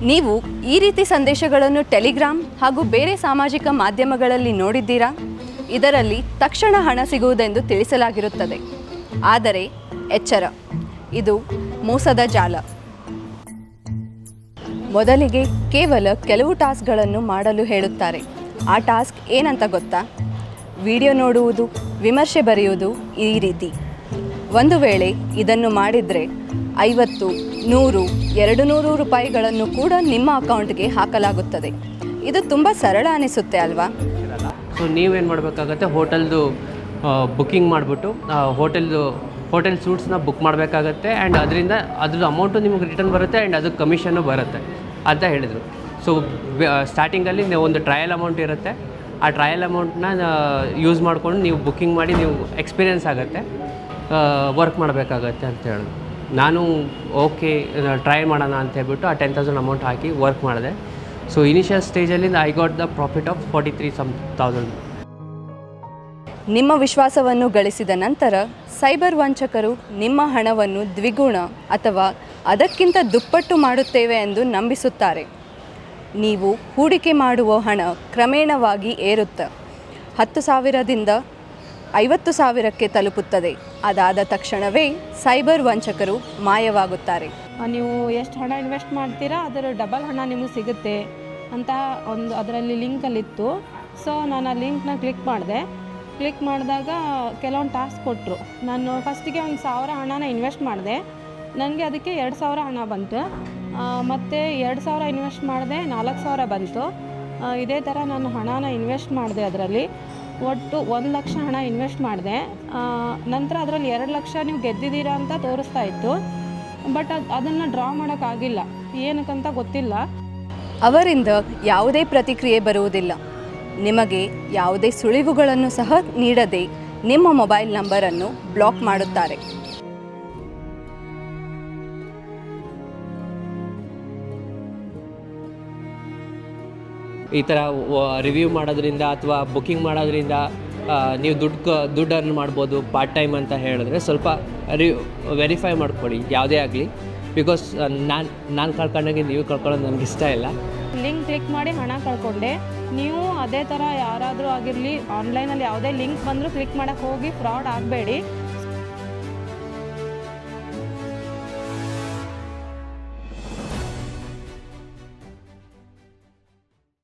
ನೀವು ಈ ರೀತಿ ಸಂದೇಶಗಳನ್ನು ಟೆಲಿಗ್ರಾಮ್ ಹಾಗೂ ಬೇರೆ ಸಾಮಾಜಿಕ ಮಾಧ್ಯಮಗಳಲ್ಲಿ ನೋಡಿದ್ದೀರಾ? ಇದರಲ್ಲಿ ತಕ್ಷಣ ಹಣ ಸಿಗುವುದೆಂದು ತಿಳಿಸಲಾಗಿರುತ್ತದೆ. ಆದರೆ ಎಚ್ಚರ, ಇದು ಮೋಸದ ಜಾಲ. ಮೊದಲಿಗೆ ಕೇವಲ ಕೆಲವು ಟಾಸ್ಕ್ಗಳನ್ನು ಮಾಡಲು ಹೇಳುತ್ತಾರೆ. ಆ ಟಾಸ್ಕ್ ಏನಂತ ಗೊತ್ತಾ? ವಿಡಿಯೋ ನೋಡುವುದು, ವಿಮರ್ಶೆ ಬರೆಯುವುದು ಈ ರೀತಿ. ಒಂದು ವೇಳೆ ಇದನ್ನು ಮಾಡಿದರೆ 50, 100, 200 ರೂಪಾಯಿಗಳನ್ನು ಕೂಡ ನಿಮ್ಮ ಅಕೌಂಟ್ಗೆ ಹಾಕಲಾಗುತ್ತದೆ. ಇದು ತುಂಬ ಸರಳ ಅನಿಸುತ್ತೆ ಅಲ್ವಾ? ಸೊ ನೀವೇನು ಮಾಡಬೇಕಾಗತ್ತೆ, ಹೋಟೆಲ್ದು ಬುಕ್ಕಿಂಗ್ ಮಾಡಿಬಿಟ್ಟು ಹೋಟೆಲ್ ಸೂಟ್ಸ್ನ ಬುಕ್ ಮಾಡಬೇಕಾಗತ್ತೆ. ಆ್ಯಂಡ್ ಅದರಿಂದ ಅದ್ರದ್ದು ಅಮೌಂಟು ನಿಮಗೆ ರಿಟರ್ನ್ ಬರುತ್ತೆ ಆ್ಯಂಡ್ ಅದಕ್ಕೆ ಕಮಿಷನ್ನು ಬರುತ್ತೆ ಅಂತ ಹೇಳಿದರು. ಸೊ ಸ್ಟಾರ್ಟಿಂಗಲ್ಲಿ ನೀವು ಒಂದು ಟ್ರಯಲ್ ಅಮೌಂಟ್ ಇರುತ್ತೆ. ಆ ಟ್ರಯಲ್ ಅಮೌಂಟ್ನ ಯೂಸ್ ಮಾಡಿಕೊಂಡು ನೀವು ಬುಕ್ಕಿಂಗ್ ಮಾಡಿ ನೀವು ಎಕ್ಸ್ಪೀರಿಯೆನ್ಸ್ ಆಗುತ್ತೆ, ವರ್ಕ್ ಮಾಡಬೇಕಾಗತ್ತೆ ಅಂತ ಹೇಳಿದ್ರು. ನಾನು ಓಕೆ ಟ್ರೈ ಮಾಡೋಣ ಅಂತ ಹೇಳ್ಬಿಟ್ಟು ಆ 10,000 ಅಮೌಂಟ್ ಹಾಕಿ ವರ್ಕ್ ಮಾಡಿದೆ. ಸೊ ಇನಿಷಿಯಲ್ ಸ್ಟೇಜಲ್ಲಿ I got the profit of 43,000. ನಿಮ್ಮ ವಿಶ್ವಾಸವನ್ನು ಗಳಿಸಿದ ನಂತರ ಸೈಬರ್ ವಂಚಕರು ನಿಮ್ಮ ಹಣವನ್ನು ದ್ವಿಗುಣ ಅಥವಾ ಅದಕ್ಕಿಂತ ದುಪ್ಪಟ್ಟು ಮಾಡುತ್ತೇವೆ ಎಂದು ನಂಬಿಸುತ್ತಾರೆ. ನೀವು ಹೂಡಿಕೆ ಮಾಡುವ ಹಣ ಕ್ರಮೇಣವಾಗಿ ಏರುತ್ತೆ. 10,000ದಿಂದ 50,000ಕ್ಕೆ ತಲುಪುತ್ತದೆ. ಅದಾದ ತಕ್ಷಣವೇ ಸೈಬರ್ ವಂಚಕರು ಮಾಯವಾಗುತ್ತಾರೆ. ನೀವು ಎಷ್ಟು ಹಣ ಇನ್ವೆಸ್ಟ್ ಮಾಡ್ತೀರಾ ಅದರ ಡಬಲ್ ಹಣ ನಿಮಗೆ ಸಿಗುತ್ತೆ ಅಂತ ಒಂದು ಅದರಲ್ಲಿ ಲಿಂಕಲ್ಲಿತ್ತು. ಸೊ ನಾನು ಆ ಲಿಂಕ್ನ ಕ್ಲಿಕ್ ಮಾಡಿದಾಗ ಕೆಲವೊಂದು ಟಾಸ್ಕ್ ಕೊಟ್ಟರು. ನಾನು ಫಸ್ಟಿಗೆ 1,000 ಹಣನ ಇನ್ವೆಸ್ಟ್ ಮಾಡಿದೆ. ನನಗೆ ಅದಕ್ಕೆ 2,000 ಹಣ ಬಂತು. ಮತ್ತು 2,000 ಇನ್ವೆಸ್ಟ್ ಮಾಡಿದೆ, 4,000 ಬಂತು. ಇದೇ ಥರ ನಾನು ಹಣನ ಇನ್ವೆಸ್ಟ್ ಮಾಡಿದೆ. ಅದರಲ್ಲಿ ಒಟ್ಟು 1 ಲಕ್ಷ ಹಣ ಇನ್ವೆಸ್ಟ್ ಮಾಡಿದೆ. ನಂತರ ಅದರಲ್ಲಿ 2 ಲಕ್ಷ ನೀವು ಗೆದ್ದಿದ್ದೀರಾ ಅಂತ ತೋರಿಸ್ತಾ ಇತ್ತು. ಬಟ್ ಅದನ್ನು ಡ್ರಾ ಮಾಡೋಕ್ಕಾಗಿಲ್ಲ, ಏನಕ್ಕಂತ ಗೊತ್ತಿಲ್ಲ. ಅವರಿಂದ ಯಾವುದೇ ಪ್ರತಿಕ್ರಿಯೆ ಬರುವುದಿಲ್ಲ. ನಿಮಗೆ ಯಾವುದೇ ಸುಳಿವುಗಳನ್ನು ಸಹ ನೀಡದೆ ನಿಮ್ಮ ಮೊಬೈಲ್ ನಂಬರನ್ನು ಬ್ಲಾಕ್ ಮಾಡುತ್ತಾರೆ. ಈ ಥರ ರಿವ್ಯೂ ಮಾಡೋದ್ರಿಂದ ಅಥವಾ ಬುಕ್ಕಿಂಗ್ ಮಾಡೋದ್ರಿಂದ ನೀವು ದುಡ್ಡು ಅರ್ನ್ ಮಾಡ್ಬೋದು ಪಾರ್ಟ್ ಟೈಮ್ ಅಂತ ಹೇಳಿದ್ರೆ ಸ್ವಲ್ಪ ವೆರಿಫೈ ಮಾಡ್ಕೊಳ್ಳಿ ಯಾವುದೇ ಆಗಲಿ. ಬಿಕಾಸ್ ನಾನು ಕಳ್ಕೊಂಡಾಗೆ ನೀವು ಕಳ್ಕೊಳ್ಳೋದು ನನಗೆ ಇಷ್ಟ ಇಲ್ಲ. ಲಿಂಕ್ ಕ್ಲಿಕ್ ಮಾಡಿ ಹಣ ಕಳ್ಕೊಂಡೆ. ನೀವು ಅದೇ ಥರ ಯಾರಾದರೂ ಆಗಿರಲಿ ಆನ್ಲೈನಲ್ಲಿ ಯಾವುದೇ ಲಿಂಕ್ ಬಂದರೂ ಕ್ಲಿಕ್ ಮಾಡೋಕ್ಕೆ ಹೋಗಿ ಫ್ರಾಡ್ ಆಗಬೇಡಿ.